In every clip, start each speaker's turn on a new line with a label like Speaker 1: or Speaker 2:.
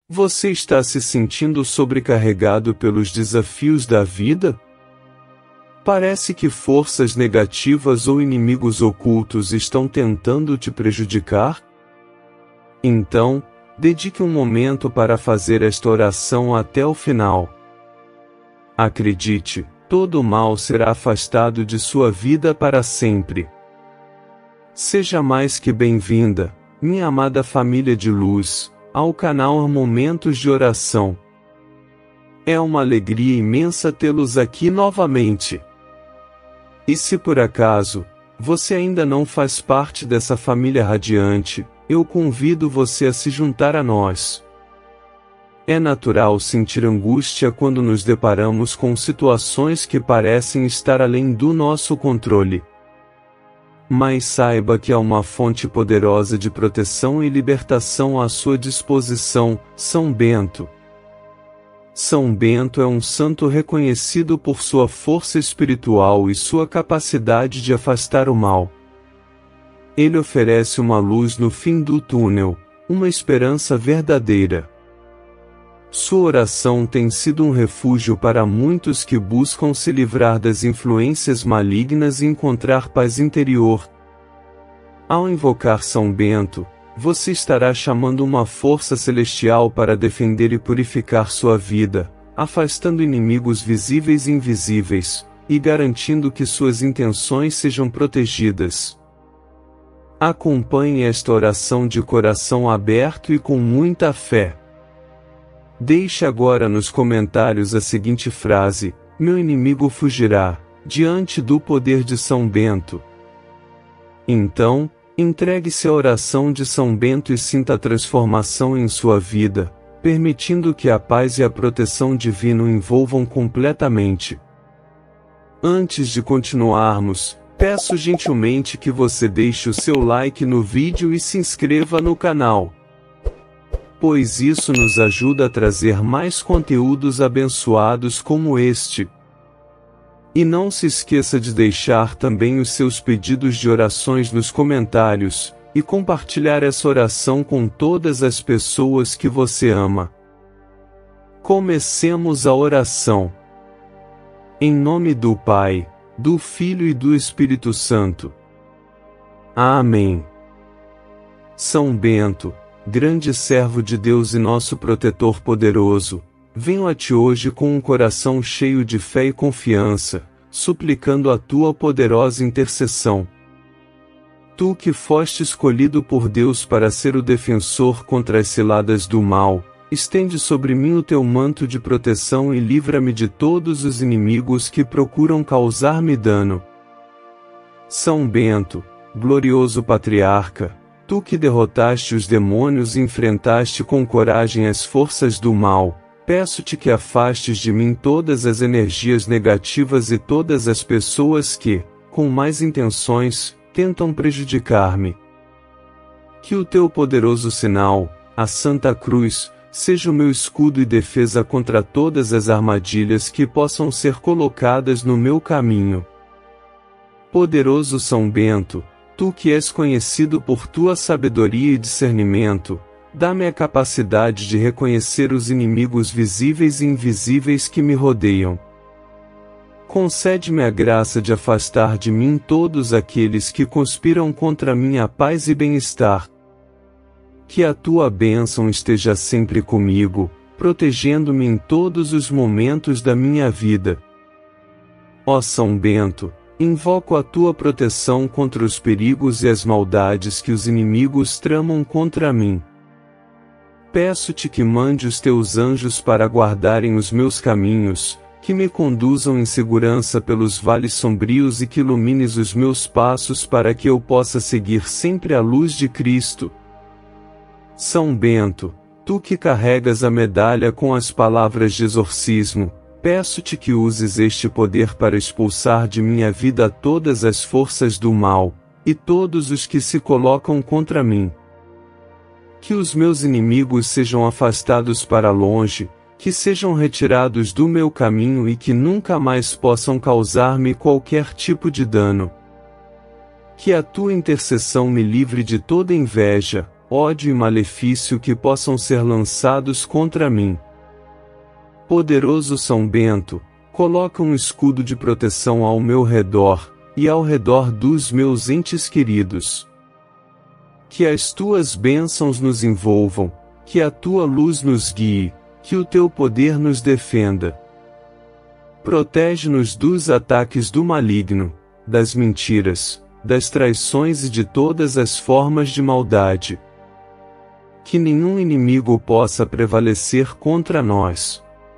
Speaker 1: Você está se sentindo sobrecarregado pelos desafios da vida? Parece que forças negativas ou inimigos ocultos estão tentando te prejudicar? Então, dedique um momento para fazer esta oração até o final. Acredite, todo o mal será afastado de sua vida para sempre. Seja mais que bem-vinda, minha amada família de luz, ao canal Momentos de Oração. É uma alegria imensa tê-los aqui novamente. E se por acaso, você ainda não faz parte dessa família radiante, eu convido você a se juntar a nós. É natural sentir angústia quando nos deparamos com situações que parecem estar além do nosso controle. Mas saiba que há uma fonte poderosa de proteção e libertação à sua disposição, São Bento. São Bento é um santo reconhecido por sua força espiritual e sua capacidade de afastar o mal. Ele oferece uma luz no fim do túnel, uma esperança verdadeira. Sua oração tem sido um refúgio para muitos que buscam se livrar das influências malignas e encontrar paz interior. Ao invocar São Bento, você estará chamando uma força celestial para defender e purificar sua vida, afastando inimigos visíveis e invisíveis, e garantindo que suas intenções sejam protegidas. Acompanhe esta oração de coração aberto e com muita fé. Deixe agora nos comentários a seguinte frase: meu inimigo fugirá, diante do poder de São Bento. Então, entregue-se à oração de São Bento e sinta a transformação em sua vida, permitindo que a paz e a proteção divina o envolvam completamente. Antes de continuarmos, peço gentilmente que você deixe o seu like no vídeo e se inscreva no canal, pois isso nos ajuda a trazer mais conteúdos abençoados como este. E não se esqueça de deixar também os seus pedidos de orações nos comentários, e compartilhar essa oração com todas as pessoas que você ama. Comecemos a oração. Em nome do Pai, do Filho e do Espírito Santo. Amém. São Bento, grande servo de Deus e nosso protetor poderoso, venho a ti hoje com um coração cheio de fé e confiança, suplicando a tua poderosa intercessão. Tu que foste escolhido por Deus para ser o defensor contra as ciladas do mal, estende sobre mim o teu manto de proteção e livra-me de todos os inimigos que procuram causar-me dano. São Bento, glorioso patriarca, tu que derrotaste os demônios e enfrentaste com coragem as forças do mal, peço-te que afastes de mim todas as energias negativas e todas as pessoas que, com más intenções, tentam prejudicar-me. Que o teu poderoso sinal, a Santa Cruz, seja o meu escudo e defesa contra todas as armadilhas que possam ser colocadas no meu caminho. Poderoso São Bento, tu que és conhecido por tua sabedoria e discernimento, dá-me a capacidade de reconhecer os inimigos visíveis e invisíveis que me rodeiam. Concede-me a graça de afastar de mim todos aqueles que conspiram contra minha paz e bem-estar. Que a tua bênção esteja sempre comigo, protegendo-me em todos os momentos da minha vida. Ó São Bento, invoco a tua proteção contra os perigos e as maldades que os inimigos tramam contra mim. Peço-te que mande os teus anjos para guardarem os meus caminhos, que me conduzam em segurança pelos vales sombrios e que ilumines os meus passos para que eu possa seguir sempre a luz de Cristo. São Bento, tu que carregas a medalha com as palavras de exorcismo, peço-te que uses este poder para expulsar de minha vida todas as forças do mal, e todos os que se colocam contra mim. Que os meus inimigos sejam afastados para longe, que sejam retirados do meu caminho e que nunca mais possam causar-me qualquer tipo de dano. Que a tua intercessão me livre de toda inveja, ódio e malefício que possam ser lançados contra mim. Poderoso São Bento, coloca um escudo de proteção ao meu redor, e ao redor dos meus entes queridos. Que as tuas bênçãos nos envolvam, que a tua luz nos guie, que o teu poder nos defenda. Protege-nos dos ataques do maligno, das mentiras, das traições e de todas as formas de maldade. Que nenhum inimigo possa prevalecer contra nós.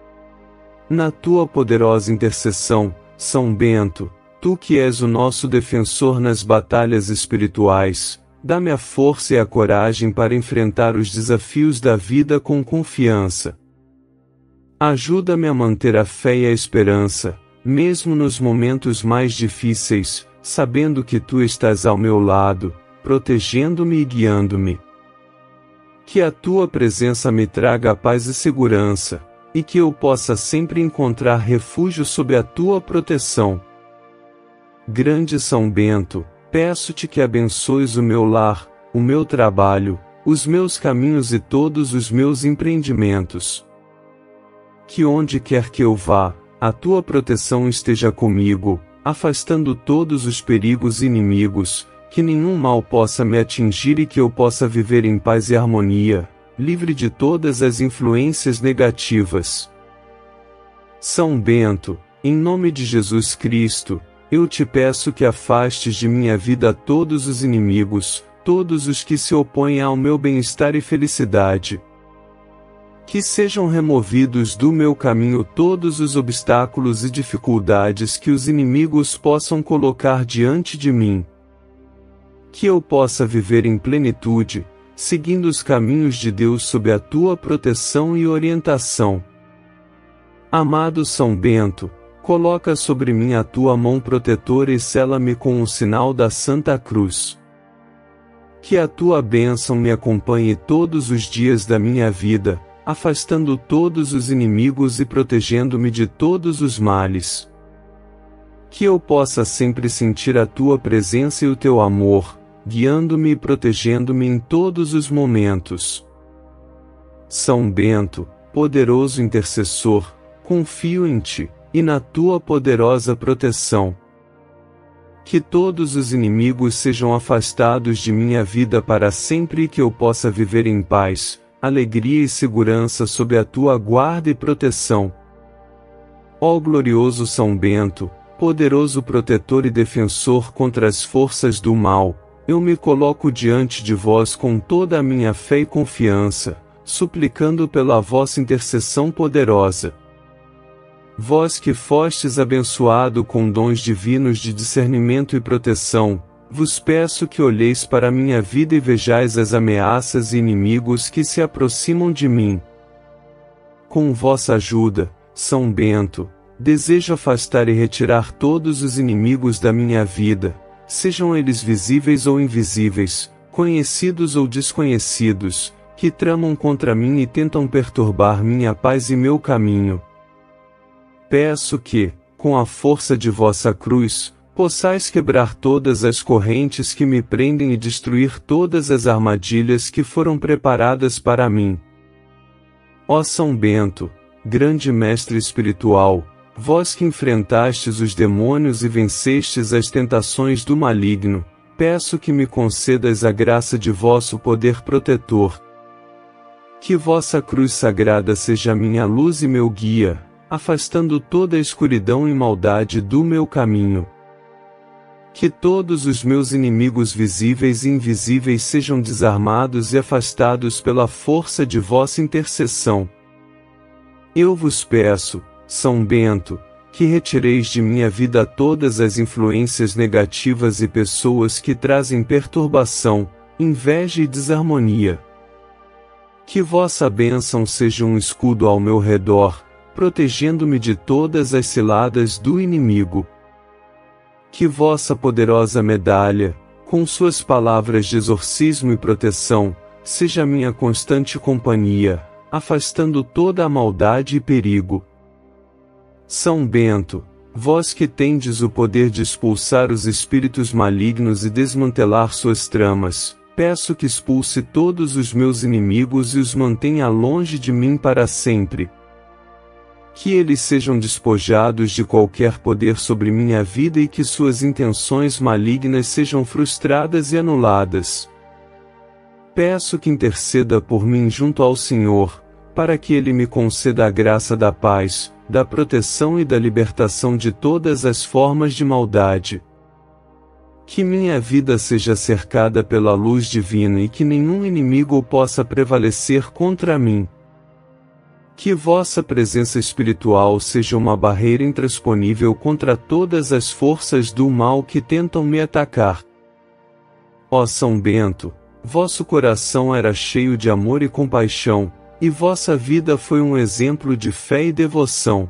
Speaker 1: Na tua poderosa intercessão, São Bento, tu que és o nosso defensor nas batalhas espirituais, dá-me a força e a coragem para enfrentar os desafios da vida com confiança. Ajuda-me a manter a fé e a esperança, mesmo nos momentos mais difíceis, sabendo que tu estás ao meu lado, protegendo-me e guiando-me. Que a tua presença me traga a paz e segurança, e que eu possa sempre encontrar refúgio sob a tua proteção. Grande São Bento, peço-te que abençoes o meu lar, o meu trabalho, os meus caminhos e todos os meus empreendimentos. Que onde quer que eu vá, a tua proteção esteja comigo, afastando todos os perigos inimigos, que nenhum mal possa me atingir e que eu possa viver em paz e harmonia, livre de todas as influências negativas. São Bento, em nome de Jesus Cristo, eu te peço que afastes de minha vida todos os inimigos, todos os que se opõem ao meu bem-estar e felicidade. Que sejam removidos do meu caminho todos os obstáculos e dificuldades que os inimigos possam colocar diante de mim. Que eu possa viver em plenitude, seguindo os caminhos de Deus sob a tua proteção e orientação. Amado São Bento, coloca sobre mim a tua mão protetora e sela-me com o sinal da Santa Cruz. Que a tua bênção me acompanhe todos os dias da minha vida, afastando todos os inimigos e protegendo-me de todos os males. Que eu possa sempre sentir a tua presença e o teu amor, guiando-me e protegendo-me em todos os momentos. São Bento, poderoso intercessor, confio em ti, e na tua poderosa proteção. Que todos os inimigos sejam afastados de minha vida para sempre e que eu possa viver em paz, alegria e segurança sob a tua guarda e proteção. Ó glorioso São Bento, poderoso protetor e defensor contra as forças do mal, eu me coloco diante de vós com toda a minha fé e confiança, suplicando pela vossa intercessão poderosa. Vós que fostes abençoado com dons divinos de discernimento e proteção, vos peço que olheis para a minha vida e vejais as ameaças e inimigos que se aproximam de mim. Com vossa ajuda, São Bento, desejo afastar e retirar todos os inimigos da minha vida, sejam eles visíveis ou invisíveis, conhecidos ou desconhecidos, que tramam contra mim e tentam perturbar minha paz e meu caminho. Peço que, com a força de vossa cruz, possais quebrar todas as correntes que me prendem e destruir todas as armadilhas que foram preparadas para mim. Ó São Bento, grande mestre espiritual, vós que enfrentastes os demônios e vencestes as tentações do maligno, peço que me concedas a graça de vosso poder protetor. Que vossa cruz sagrada seja minha luz e meu guia, afastando toda a escuridão e maldade do meu caminho. Que todos os meus inimigos visíveis e invisíveis sejam desarmados e afastados pela força de vossa intercessão. Eu vos peço, São Bento, que retireis de minha vida todas as influências negativas e pessoas que trazem perturbação, inveja e desarmonia. Que vossa bênção seja um escudo ao meu redor, protegendo-me de todas as ciladas do inimigo. Que vossa poderosa medalha, com suas palavras de exorcismo e proteção, seja minha constante companhia, afastando toda a maldade e perigo. São Bento, vós que tendes o poder de expulsar os espíritos malignos e desmantelar suas tramas, peço que expulse todos os meus inimigos e os mantenha longe de mim para sempre. Que eles sejam despojados de qualquer poder sobre minha vida e que suas intenções malignas sejam frustradas e anuladas. Peço que interceda por mim junto ao Senhor, para que Ele me conceda a graça da paz, da proteção e da libertação de todas as formas de maldade. Que minha vida seja cercada pela luz divina e que nenhum inimigo possa prevalecer contra mim. Que vossa presença espiritual seja uma barreira intransponível contra todas as forças do mal que tentam me atacar. Ó São Bento, vosso coração era cheio de amor e compaixão, e vossa vida foi um exemplo de fé e devoção.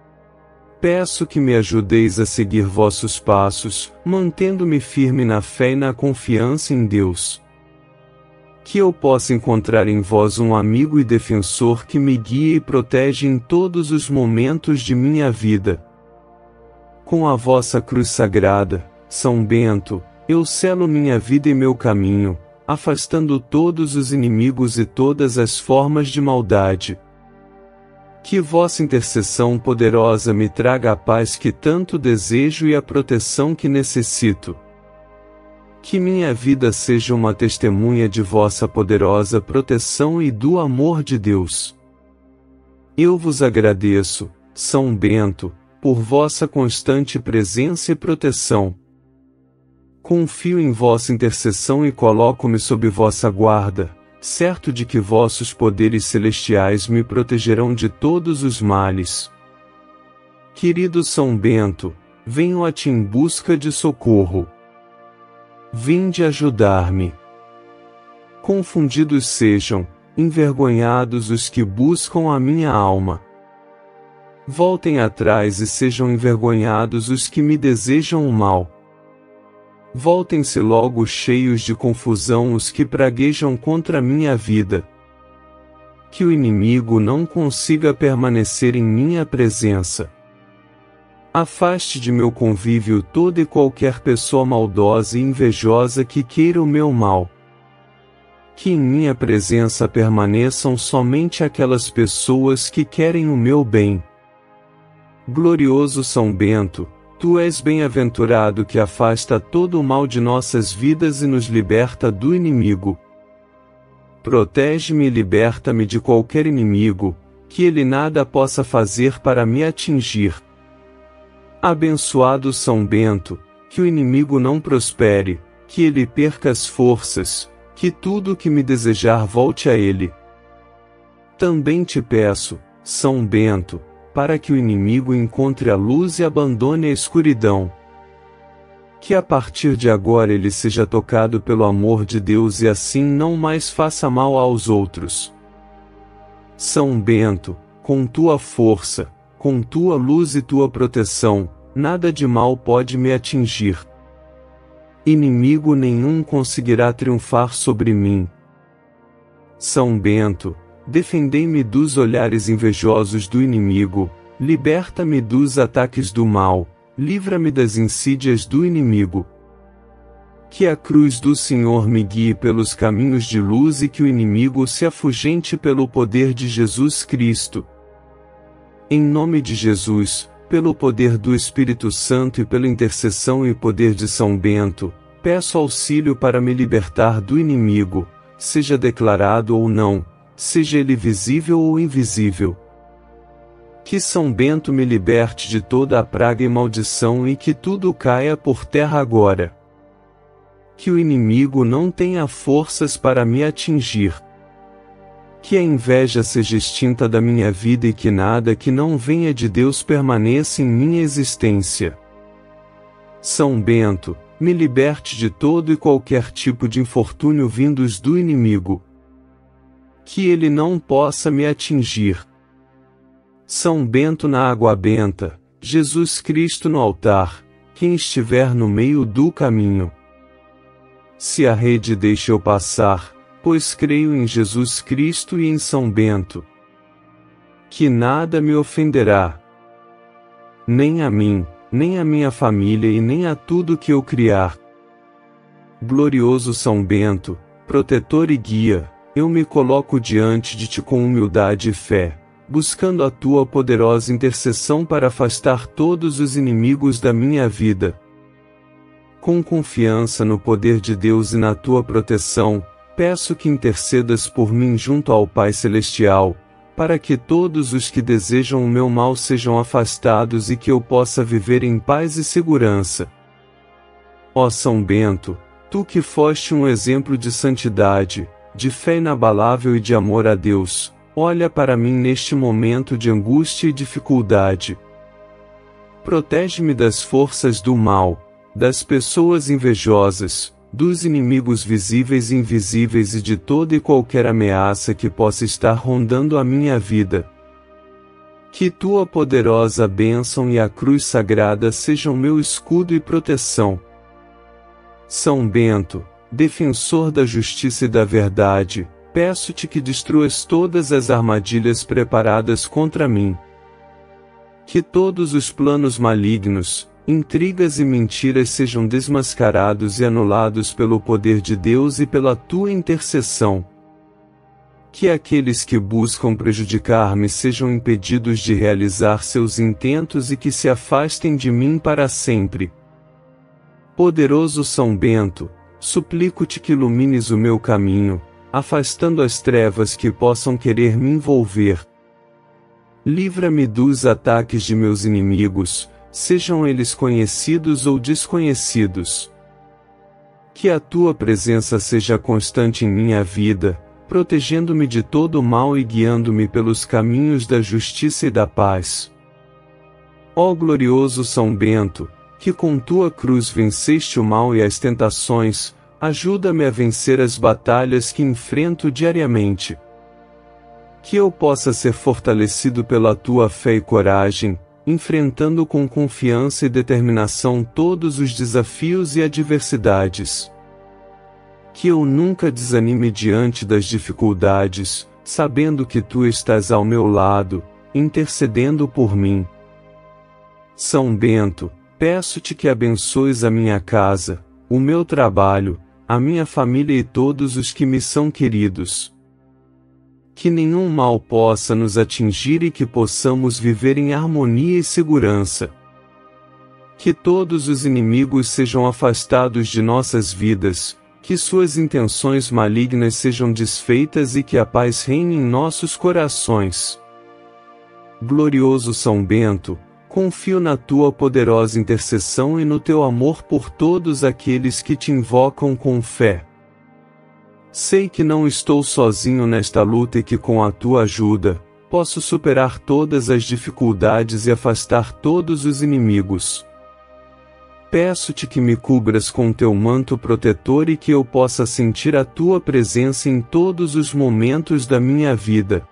Speaker 1: Peço que me ajudeis a seguir vossos passos, mantendo-me firme na fé e na confiança em Deus. Que eu possa encontrar em vós um amigo e defensor que me guie e protege em todos os momentos de minha vida. Com a vossa cruz sagrada, São Bento, eu selo minha vida e meu caminho, afastando todos os inimigos e todas as formas de maldade. Que vossa intercessão poderosa me traga a paz que tanto desejo e a proteção que necessito. Que minha vida seja uma testemunha de vossa poderosa proteção e do amor de Deus. Eu vos agradeço, São Bento, por vossa constante presença e proteção. Confio em vossa intercessão e coloco-me sob vossa guarda, certo de que vossos poderes celestiais me protegerão de todos os males. Querido São Bento, venho a ti em busca de socorro. Vinde ajudar-me. Confundidos sejam, envergonhados os que buscam a minha alma. Voltem atrás e sejam envergonhados os que me desejam o mal. Voltem-se logo cheios de confusão os que praguejam contra minha vida. Que o inimigo não consiga permanecer em minha presença. Afaste de meu convívio toda e qualquer pessoa maldosa e invejosa que queira o meu mal. Que em minha presença permaneçam somente aquelas pessoas que querem o meu bem. Glorioso São Bento, tu és bem-aventurado que afasta todo o mal de nossas vidas e nos liberta do inimigo. Protege-me e liberta-me de qualquer inimigo, que ele nada possa fazer para me atingir. Abençoado São Bento, que o inimigo não prospere, que ele perca as forças, que tudo o que me desejar volte a ele. Também te peço, São Bento, para que o inimigo encontre a luz e abandone a escuridão. Que a partir de agora ele seja tocado pelo amor de Deus e assim não mais faça mal aos outros. São Bento, com tua força, com tua luz e tua proteção, nada de mal pode me atingir. Inimigo nenhum conseguirá triunfar sobre mim. São Bento, defendei-me dos olhares invejosos do inimigo, liberta-me dos ataques do mal, livra-me das insídias do inimigo. Que a cruz do Senhor me guie pelos caminhos de luz e que o inimigo se afugente pelo poder de Jesus Cristo. Em nome de Jesus, pelo poder do Espírito Santo e pela intercessão e poder de São Bento, peço auxílio para me libertar do inimigo, seja declarado ou não, seja ele visível ou invisível. Que São Bento me liberte de toda a praga e maldição e que tudo caia por terra agora. Que o inimigo não tenha forças para me atingir. Que a inveja seja extinta da minha vida e que nada que não venha de Deus permaneça em minha existência. São Bento, me liberte de todo e qualquer tipo de infortúnio vindos do inimigo. Que ele não possa me atingir. São Bento na água benta, Jesus Cristo no altar, quem estiver no meio do caminho. Se a rede deixa eu passar, pois creio em Jesus Cristo e em São Bento. Que nada me ofenderá. Nem a mim, nem a minha família e nem a tudo que eu criar. Glorioso São Bento, protetor e guia, eu me coloco diante de ti com humildade e fé, buscando a tua poderosa intercessão para afastar todos os inimigos da minha vida. Com confiança no poder de Deus e na tua proteção, peço que intercedas por mim junto ao Pai Celestial, para que todos os que desejam o meu mal sejam afastados e que eu possa viver em paz e segurança. Ó São Bento, tu que foste um exemplo de santidade, de fé inabalável e de amor a Deus, olha para mim neste momento de angústia e dificuldade. Protege-me das forças do mal, das pessoas invejosas, dos inimigos visíveis e invisíveis e de toda e qualquer ameaça que possa estar rondando a minha vida. Que tua poderosa bênção e a cruz sagrada sejam meu escudo e proteção. São Bento, defensor da justiça e da verdade, peço-te que destruas todas as armadilhas preparadas contra mim. Que todos os planos malignos, intrigas e mentiras sejam desmascarados e anulados pelo poder de Deus e pela tua intercessão. Que aqueles que buscam prejudicar-me sejam impedidos de realizar seus intentos e que se afastem de mim para sempre. Poderoso São Bento, suplico-te que ilumines o meu caminho, afastando as trevas que possam querer me envolver. Livra-me dos ataques de meus inimigos, sejam eles conhecidos ou desconhecidos. Que a tua presença seja constante em minha vida, protegendo-me de todo o mal e guiando-me pelos caminhos da justiça e da paz. Ó glorioso São Bento, que com tua cruz venceste o mal e as tentações, ajuda-me a vencer as batalhas que enfrento diariamente. Que eu possa ser fortalecido pela tua fé e coragem, enfrentando com confiança e determinação todos os desafios e adversidades. Que eu nunca desanime diante das dificuldades, sabendo que tu estás ao meu lado, intercedendo por mim. São Bento, peço-te que abençoes a minha casa, o meu trabalho, a minha família e todos os que me são queridos. Que nenhum mal possa nos atingir e que possamos viver em harmonia e segurança. Que todos os inimigos sejam afastados de nossas vidas, que suas intenções malignas sejam desfeitas e que a paz reine em nossos corações. Glorioso São Bento, confio na tua poderosa intercessão e no teu amor por todos aqueles que te invocam com fé. Sei que não estou sozinho nesta luta e que com a tua ajuda, posso superar todas as dificuldades e afastar todos os inimigos. Peço-te que me cubras com teu manto protetor e que eu possa sentir a tua presença em todos os momentos da minha vida.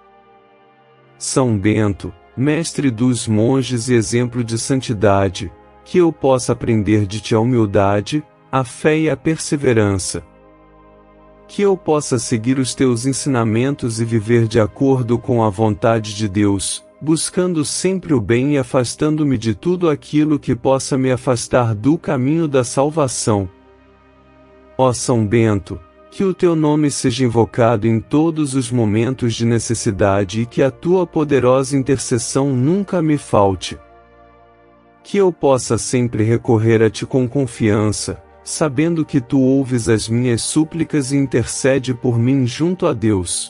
Speaker 1: São Bento, mestre dos monges e exemplo de santidade, que eu possa aprender de ti a humildade, a fé e a perseverança. Que eu possa seguir os teus ensinamentos e viver de acordo com a vontade de Deus, buscando sempre o bem e afastando-me de tudo aquilo que possa me afastar do caminho da salvação. Ó São Bento, que o teu nome seja invocado em todos os momentos de necessidade e que a tua poderosa intercessão nunca me falte. Que eu possa sempre recorrer a ti com confiança, sabendo que tu ouves as minhas súplicas e intercede por mim junto a Deus.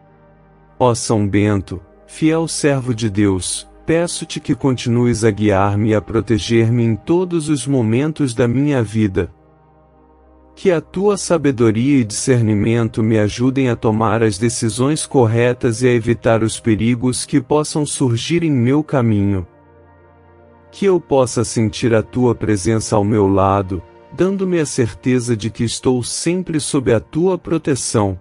Speaker 1: Ó São Bento, fiel servo de Deus, peço-te que continues a guiar-me e a proteger-me em todos os momentos da minha vida. Que a tua sabedoria e discernimento me ajudem a tomar as decisões corretas e a evitar os perigos que possam surgir em meu caminho. Que eu possa sentir a tua presença ao meu lado, dando-me a certeza de que estou sempre sob a tua proteção.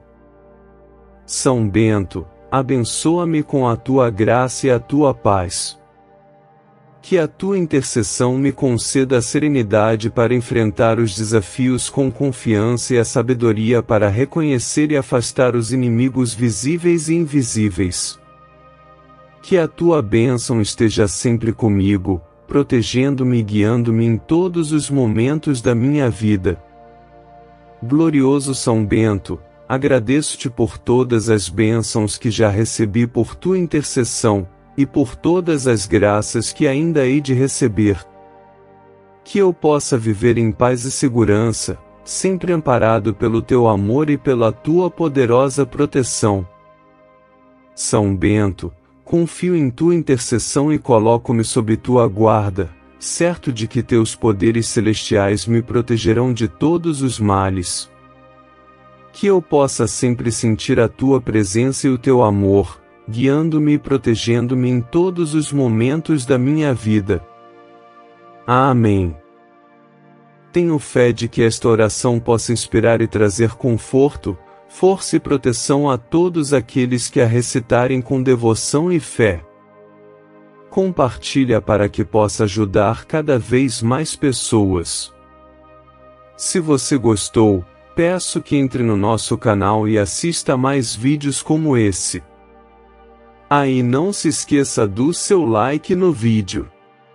Speaker 1: São Bento, abençoa-me com a tua graça e a tua paz. Que a tua intercessão me conceda a serenidade para enfrentar os desafios com confiança e a sabedoria para reconhecer e afastar os inimigos visíveis e invisíveis. Que a tua bênção esteja sempre comigo, protegendo-me e guiando-me em todos os momentos da minha vida. Glorioso São Bento, agradeço-te por todas as bênçãos que já recebi por tua intercessão, e por todas as graças que ainda hei de receber. Que eu possa viver em paz e segurança, sempre amparado pelo teu amor e pela tua poderosa proteção. São Bento, confio em tua intercessão e coloco-me sob tua guarda, certo de que teus poderes celestiais me protegerão de todos os males. Que eu possa sempre sentir a tua presença e o teu amor, guiando-me e protegendo-me em todos os momentos da minha vida. Amém. Tenho fé de que esta oração possa inspirar e trazer conforto, força e proteção a todos aqueles que a recitarem com devoção e fé. Compartilha para que possa ajudar cada vez mais pessoas. Se você gostou, peço que entre no nosso canal e assista mais vídeos como esse. E não se esqueça do seu like no vídeo.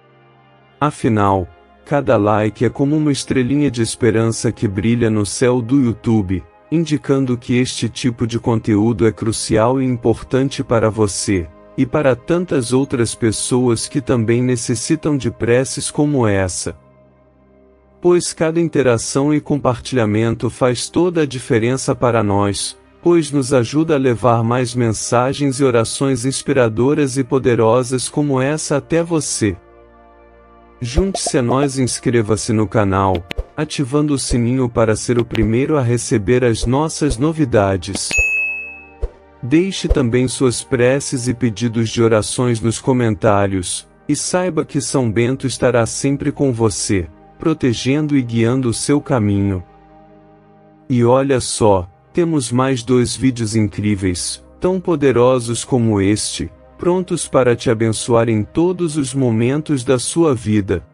Speaker 1: Afinal, cada like é como uma estrelinha de esperança que brilha no céu do YouTube, indicando que este tipo de conteúdo é crucial e importante para você, e para tantas outras pessoas que também necessitam de preces como essa. Pois cada interação e compartilhamento faz toda a diferença para nós, pois nos ajuda a levar mais mensagens e orações inspiradoras e poderosas como essa até você. Junte-se a nós e inscreva-se no canal, ativando o sininho para ser o primeiro a receber as nossas novidades. Deixe também suas preces e pedidos de orações nos comentários, e saiba que São Bento estará sempre com você, protegendo e guiando o seu caminho. E olha só, temos mais 2 vídeos incríveis, tão poderosos como este, prontos para te abençoar em todos os momentos da sua vida.